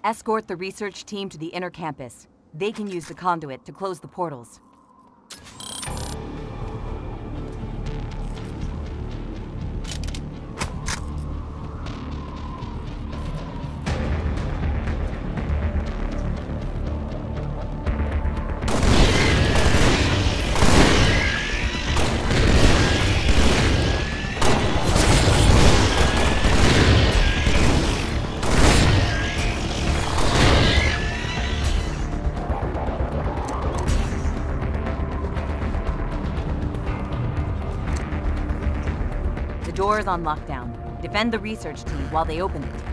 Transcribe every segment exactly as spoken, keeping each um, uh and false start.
Escort the research team to the inner campus. They can use the conduit to close the portals. The door is on lockdown. Defend the research team while they open it.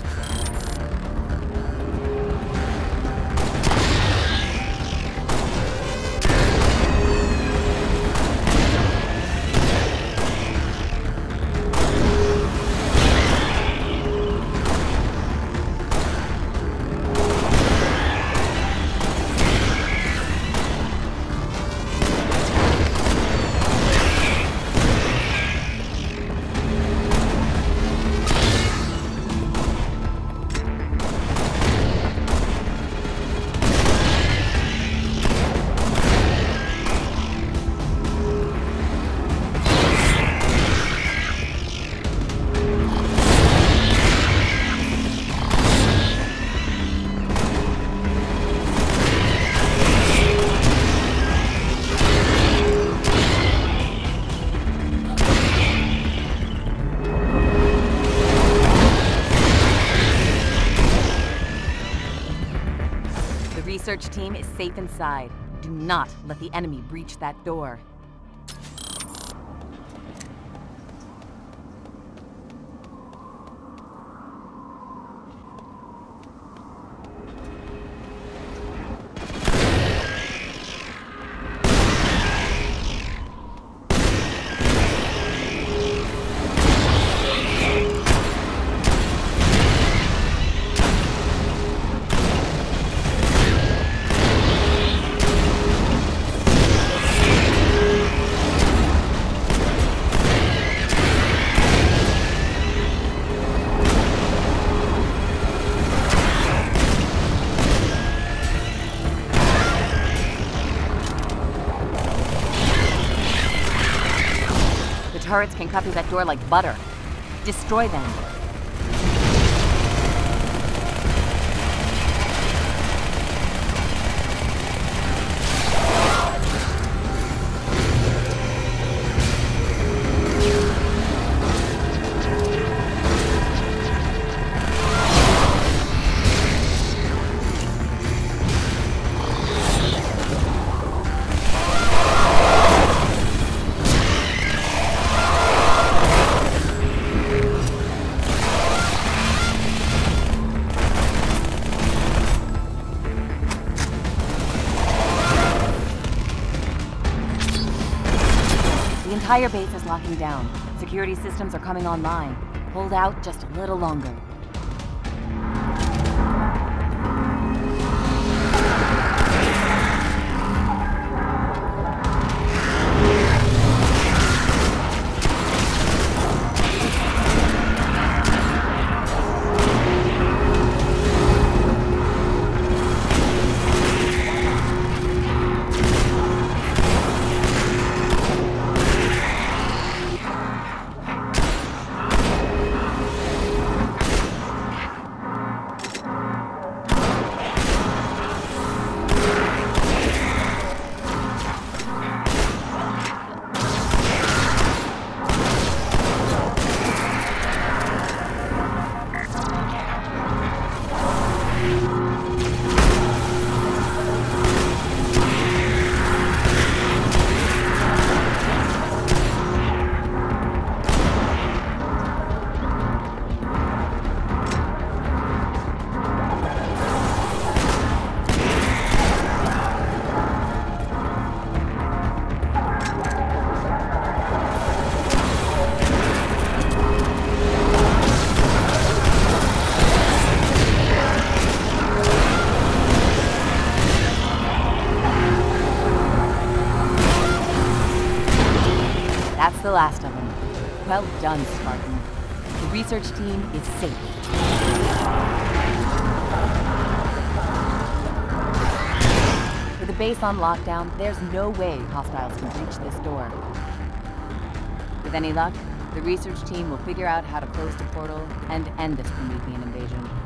The research team is safe inside. Do not let the enemy breach that door. Turrets can cut through that door like butter. Destroy them. The entire base is locking down. Security systems are coming online. Hold out just a little longer. That's the last of them. Well done, Spartan. The research team is safe. base on lockdown, there's no way hostiles can reach this door. With any luck, the research team will figure out how to close the portal and end this Promethean invasion.